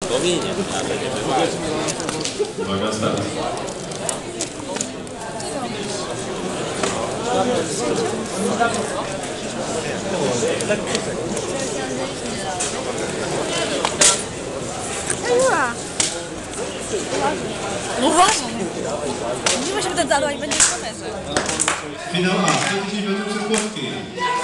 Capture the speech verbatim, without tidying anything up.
Powinien, ale nie wymaga. Uwaga, start. Uważaj! Nie musimy ten zadać, będzie w kamerze. Finał A, sto tysięcy metrów przez Płotki.